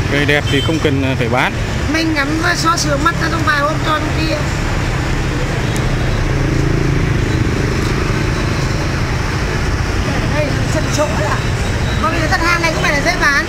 Cây đẹp thì không cần phải bán. Mình ngắm xóa sửa mắt ra trong vài hôm cho trong kia. Đây sân chỗ à? Còn bây giờ thật hàng này cũng phải là dễ bán.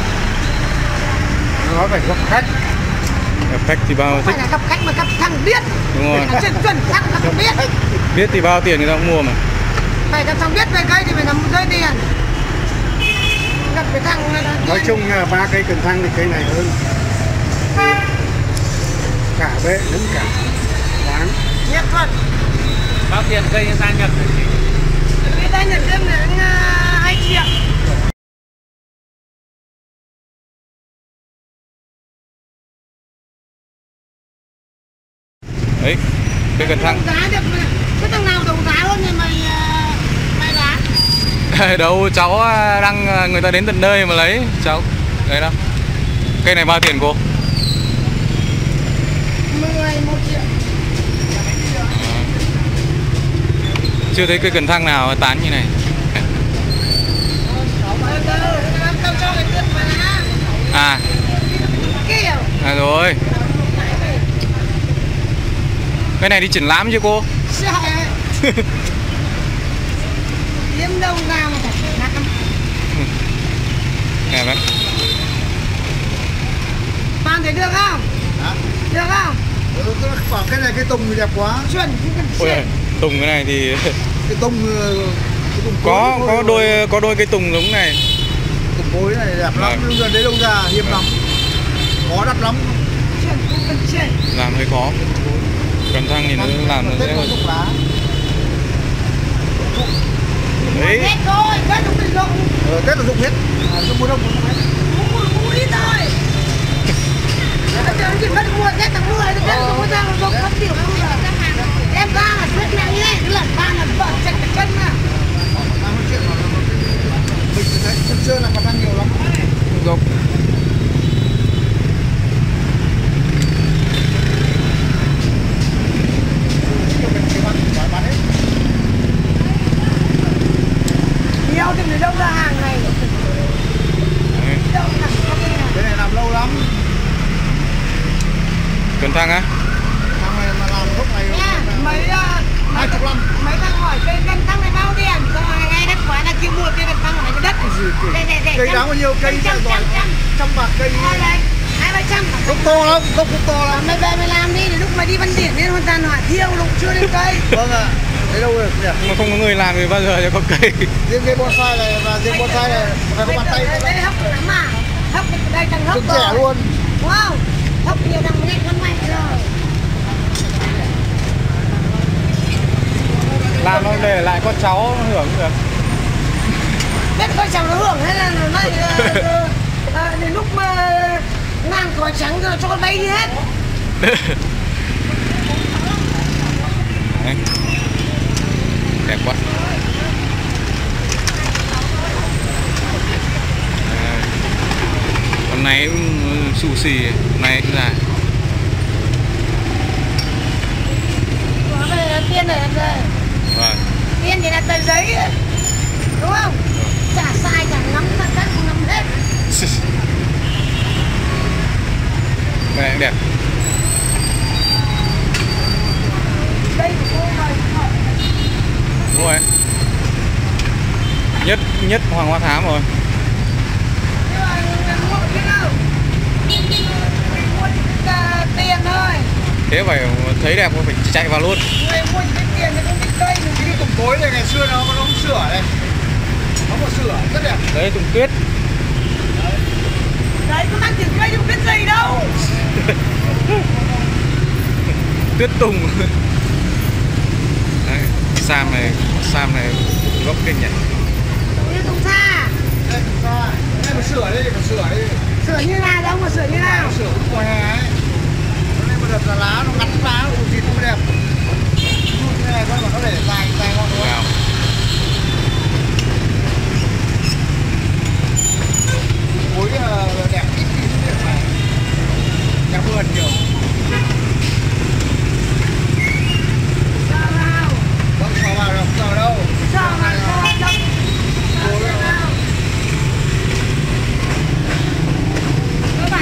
Nó phải gặp khách. Gặp khách thì bao không thích. Phải là gặp khách mà gặp thằng biết. Đúng rồi. Chuẩn thằng gặp biết. Biết thì bao tiền người ta cũng mua mà. Phải gặp thằng biết về cây thì phải làm rơi tiền. Gặp cái thằng Nói chung là 3 cây cần thăng thì cây này hơn. Cả bệ lẫn cả bán. Nhất thuận. Bao tiền cây sang Nhật? Cái đây Nhật em là 2 triệu. Đấy, cây cần thăng. Giá được mà. Cái thằng nào đấu giá hơn thì mày bán. Đâu, cháu đang người ta đến tận nơi mà lấy cháu. Đấy đâu. Cây này bao tiền cô? 11 triệu. Chưa thấy cây cần thăng nào tán như này. À. À rồi. Cái này đi triển lãm chứ cô? Liêm đâu ra mà phải triển lãm. Đẹp đấy. Bạn thấy được không? Hả? Được không? Bảo cái này cái tùng thì đẹp quá. Chuẩn. Ôi, tùng cái này thì Cái tùng có đôi cây tùng giống này. Tùng cối này đẹp lắm, nhưng gần đấy đâu ra hiếm lắm. Khó đắt lắm. Làm hơi khó. Cần thăng thì nó làm nó dễ hơn. Đấy. Hết thôi, Tết không được dụng. Tết là dụng hết. Dụng mùa đông cũng dụng hết. Mua ít thôi. Bây giờ chỉ mất mua Tết thằng mua này, Tết không có ra mà dụng mất tiểu không là. Em ra là suốt mẹ nhé, cái lần ba là vợ chặt cả chân mà. Mình thấy sân sơn là còn ăn nhiều lắm. Dụng. Nhiều thì người đâu ra hàng này. Cái này làm lâu lắm. Cần thăng á? Thằng này mà làm lúc này Mấy 20 năm. Mấy thằng hỏi cây cần thăng này bao tiền? Rồi ngay đất quá là kia mua cây cần thăng ở cái đất. Cây đáng bao nhiêu? Cây trăm bạc cây. Đây, 200-300. Gốc to lắm, gốc cũng to lắm. Mày về mày làm đi, để lúc mày đi văn điển nên hoàn toàn hỏa thiêu lúc chưa lên cây. Vâng ạ. Đấy đâu rồi nhỉ? Nhưng mà không có người làm thì bao giờ cho có cây. Riêng cây bonsai này và riêng bonsai này phải có bàn tay. Đây hấp lắm mà. Hấp đây thằng hấp. Cực trẻ luôn. Đúng không? Hấp nhiều thằng nghe con mạnh rồi. Làm nó để lại con cháu nó hưởng được. Biết con cháu nó hưởng hay là nó lại đến lúc mà ngang khói trắng rồi cho con bay đi hết. Đấy. Đẹp quá. Hôm nay cũng xù xì, hôm nay cũng dài. Có về tiền này em đây. Vâng. Tiền thì là tờ giấy ấy. Đúng không? Chả sai chả ngắm là các không ngắm hết. Cái này cũng đẹp. Đây của cô rồi. Đúng rồi. Nhất Hoàng Hoa Thám rồi. Nhưng mà mua được biết đâu. Mình mua chỉ biết tiền thôi. Thế phải thấy đẹp phải chạy vào luôn. Người mua chỉ biết tiền thì không biết cây. Cái tùng cối này ngày xưa nó không sửa này. Nó có sửa rất đẹp. Đấy, tùng tuyết. Đấy, có mang tiền cây thì không biết gì đâu. Tuyết tùng. Đấy, Sam này gốc kinh nhỉ. Như tùng xa. Đây tùng xa. Đây mà sửa đi, phải sửa đi. Sửa như nào đâu mà sửa như nào? Sửa cũng mùa hè ấy. Cho nên mà đợt là lá nó ngắn lá, nó thịt cũng đẹp. Như này con mà nó để dài ngon đúng không? Cối đẹp ít thì đẹp này. Đẹp vườn nhiều. Sao nào? Vâng, sao vào đâu? Sao đâu? Sao mà sao đâu? Các bạn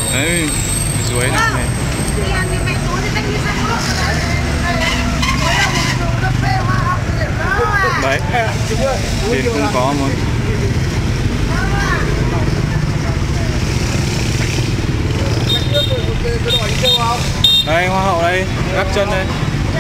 Đấy, dưới này. Đấy, bên cũng có mà. Đây, hoa hậu đây, gác chân đây.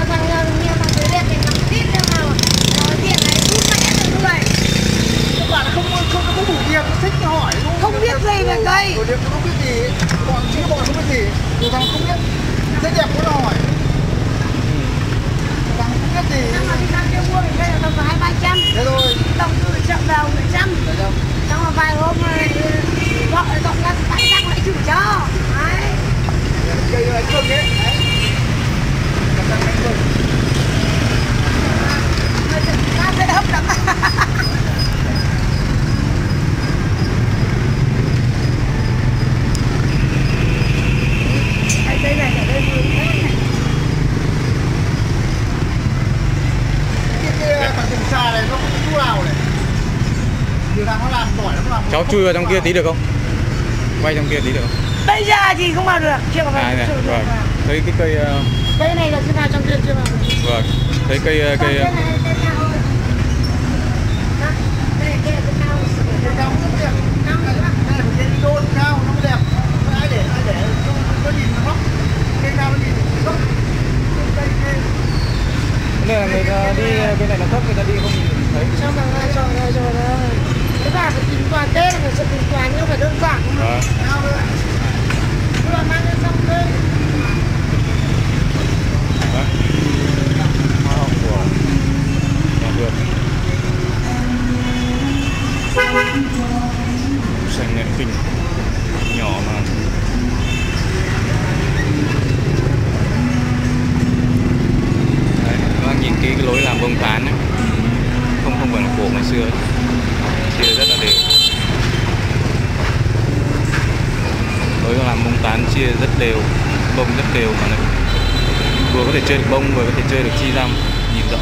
Bạn không có đủ tiền, thích hỏi luôn. Không biết gì về cây. Đồ điệp không biết gì, bọn chỉ bọn không biết gì, đồ thằng không biết. Rất đẹp có hỏi. Thằng không biết gì. Nhưng mà đi ra kia mua thì đây là tầm 200-300. Thế thôi. Tổng từ chợ đầu 100. Xong rồi vài hôm rồi gọi dọn ra bãi rác lại chủ cho. Đấy. Cây là cưng ấy. Đấy. Cầm đánh cưng. Nó dễ hấp lắm. Đây này, ở đây vừa thế này. Cái bằng đường xa này nó không có chỗ nào này. Điều nào nó làm giỏi lắm làm. Cháu chui vào trong kia tí được không? Quay trong kia tí được không? Bây giờ thì không vào được, chưa vào Này, được. vâng. Thấy cái cây Cây này là chưa vào trong kia chưa vào được. vâng. Thấy cây Cây này cây cao hơn. Đó, đây là cây cao. Cây cao rất đẹp. Cao nữa. Đây là một cây đôn cao nó mới đẹp. Ai để nó nhìn nó góc. Cây cao nó nhìn góc. Cây nên là người ta đi bên này là thấp, người ta đi không nhìn thấy. Sao mà rồi đây. Các bạn phải tính toán Tết là phải sự tính toán nhưng phải đơn giản. Vâng. cao nữa. Cứ là mang lên xong đây. Đấy. Hoa hậu của nhà vườn. Xanh nền kinh nhỏ mà. Đấy, các bạn nhìn cái lối làm bông tán ấy. Không phải là cổ ngày xưa ấy. Chia rất là đều. Lối làm bông tán chia rất đều, bông rất đều mà này. Vừa có thể chơi được bông, vừa có thể chơi được chi răm, nhìn rõ.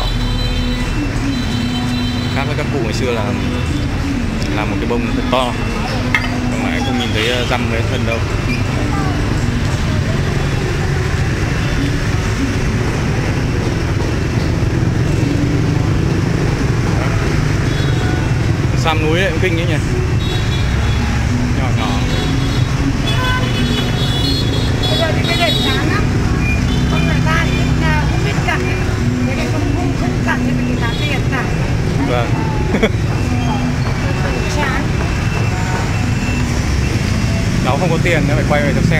Khác với các cụ ngày xưa là làm một cái bông thật to, còn lại không nhìn thấy răm với thân đâu. Sam núi đấy cũng kinh ấy nhỉ, nhỏ nhỏ. Bây giờ thì cái đèn sáng lắm. Không phải ta thì không biết cẳng. Cái này không cẳng thì mình giá tiền cả. Vâng. Sáng. Cháu không có tiền nên phải quay về cho xem.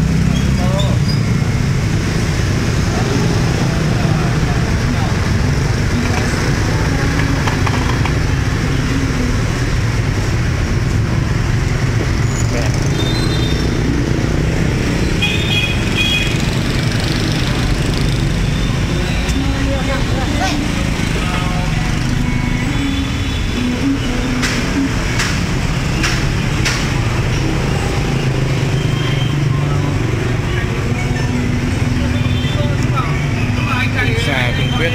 Xa Trung Quyết.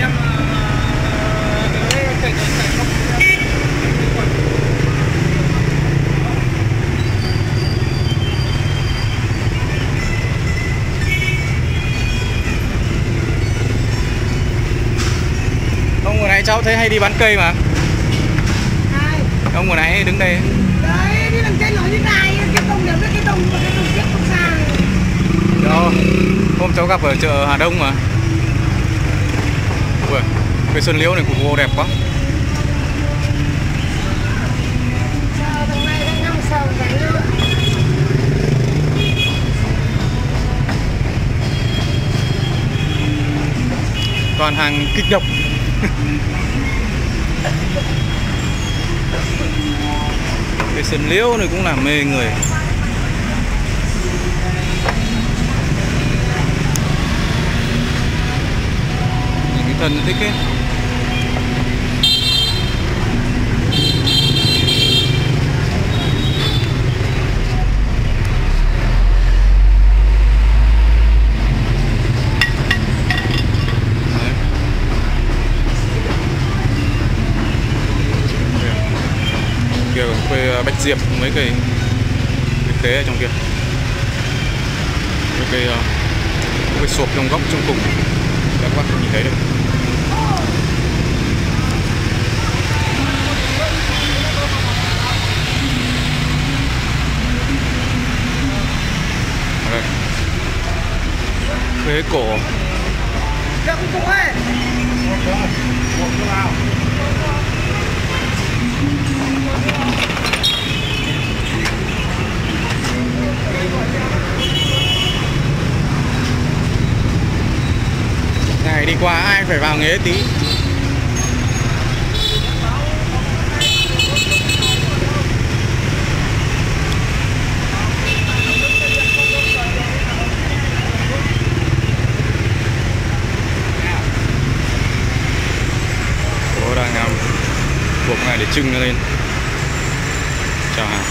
Ông vừa nãy cháu thấy hay đi bán cây mà. Hai. Ông vừa nãy đứng đây. Đấy, đi đằng trên nó như này, cái tông đều biết cái tông tiếp không xa. Đó, hôm cháu gặp ở chợ Hà Đông mà. Ui, cây sơn liễu này của cô đẹp quá. Chờ thằng này đang ngâm sầu cái nữa. Toàn hàng kịch độc. Cây sơn liễu này cũng làm mê người. Nhìn cái thân thích ấy. Kia cây bạch diệp mấy cây khế ở trong kia. cái sộp trong góc trong cùng các bạn nhìn thấy được. Đây. Khế cổ. Này đi qua ai phải vào nghế tí. Cô đang buộc này để trưng nó lên. Chào hàng.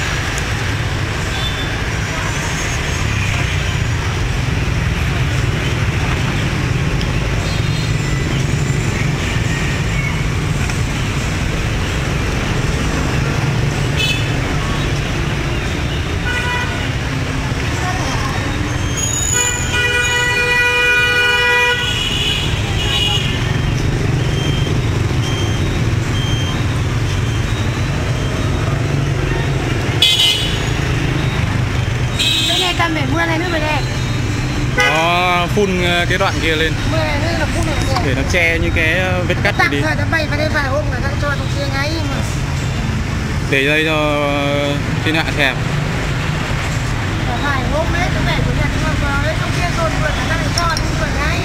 Mưa này nữa rồi nè. Nó phun cái đoạn kia lên. Mưa này nữa là phun này. Để nó che những cái vết cắt này đi. Tạm thời nó bay vào đây vài hôm là ta cho trong kia ngay mà. Để đây cho thiên hạ thèm. Vài hôm đấy tôi để của nhà tôi vào đấy trong kia rồi vừa ta lại cho trong vừa ngay.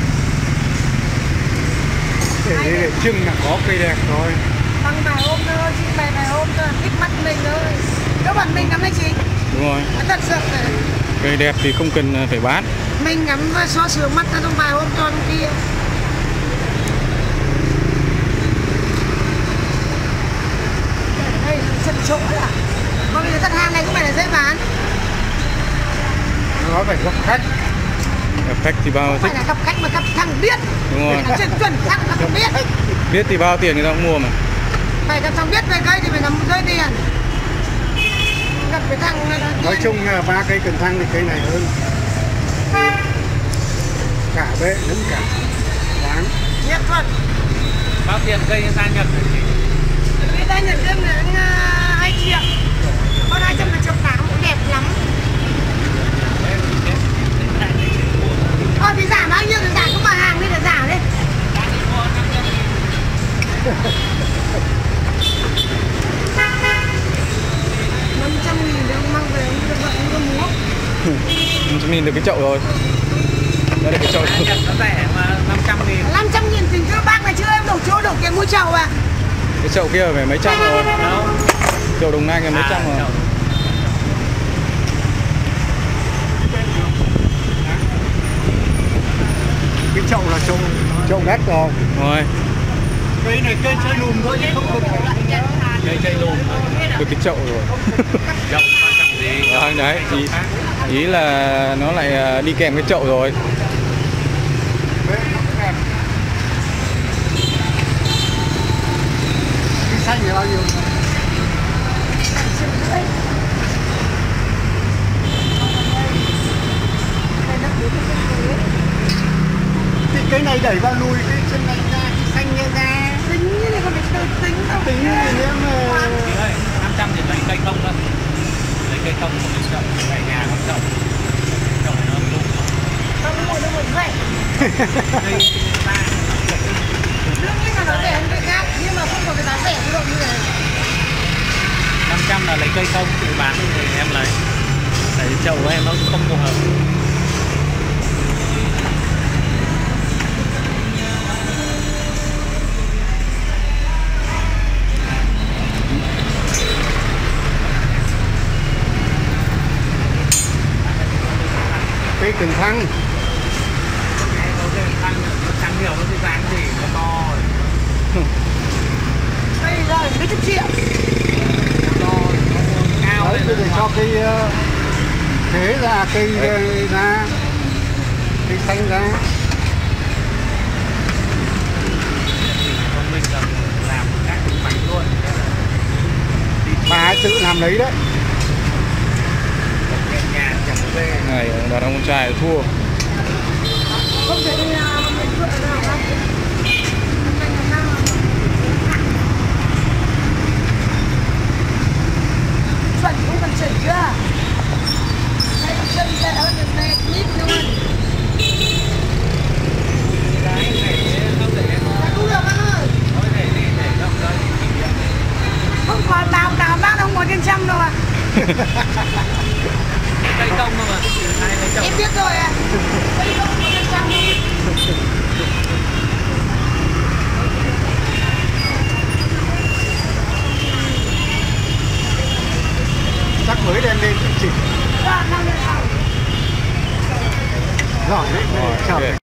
Để trưng là có cây đẹp rồi. Bằng vài hôm thôi, chị bày vài hôm thôi, thích mắt mình thôi. Các bạn mình ngắm đấy chị. Đúng rồi. Nó thật sự này. Cây đẹp thì không cần phải bán. Mình ngắm xóa sướng mắt ra trong vài hôm cho trong kia. Đây chân chỗ à. Mà bây giờ đặt hàng này cũng phải là dễ bán. Nó phải gặp khách. Gặp khách thì bao Không thích. phải là gặp khách mà gặp thằng biết. Đúng rồi. Là chuẩn thằng nó không biết. Biết thì bao tiền người ta cũng mua mà. Phải gặp thằng biết về cây thì phải làm rơi tiền. Gặp cái thằng Nói chung là 3 cây cần thăng thì cây này hơn. Cả bệ lẫn cả quán. Nhật thuật. Bao tiền cây sang Nhật? Người ta nhận thêm là 2 triệu. Con 200 là triệu 8 cũng đẹp lắm. Thôi thì giảm bao nhiêu thì giảm, cũng mà hàng đi để giảm đi. 500.000 thì ông mang về ông được vận ông có múa. 500.000 được cái chậu rồi. Đây là cái chậu. Nhật nó rẻ mà 500.000. 500.000 tiền cho bác này chưa em đổ chỗ đổ tiền mua chậu à? Cái chậu kia phải mấy trăm rồi. Đâu? Chậu Đồng Nai mấy trăm rồi. Cái chậu là chậu đắt rồi. Rồi. Cây này cây chơi lùm thôi chứ không được. Cây lùm. Được cái chậu rồi. Chậu quan trọng gì? Đấy, ý là nó lại đi kèm cái chậu rồi. Cái xanh là bao nhiêu? Cái này đẩy vào lùi cái chân này ra, cái xanh này ra. Tính như này còn phải tính đâu. Tính thì nếu mà 500 thì lấy cây không thôi. Lấy cây không của mình chậu, về nhà còn chậu. Chậu này nó lùm. Không mua đâu một vậy. Cây ta. Lúc ấy là nó rẻ hơn cây khác, nhưng mà không có cái giá rẻ như vậy như này. 500 là lấy cây không tự bán thì em lấy. Tại chậu của em nó không phù hợp. cây cần thăng. Thằng nhiều nó dáng gì nó to rồi. Đây rồi, mấy chục triệu. To, nó cao Đấy, lên. để cho cây thế ra, cây ra, cây xanh ra. Còn mình là làm các bánh luôn. Bà ấy tự làm lấy đấy. Nhà chẳng về. Này Và thằng con trai thua. Không thể đi mình vượt ở đâu đâu. Chuẩn cũng cần chuẩn chưa? Đây còn chân sẽ ở trên này clip luôn. Cũng được anh ơi. Không còn đào bác đâu ngồi trên trăm đâu à. Cây công thôi mà. Em biết rồi à. Cây công ngồi trên trăm đâu. Chắc mới đem lên chỉ Ra, năm lên sau. giỏi đấy. Rồi, Chào. ok.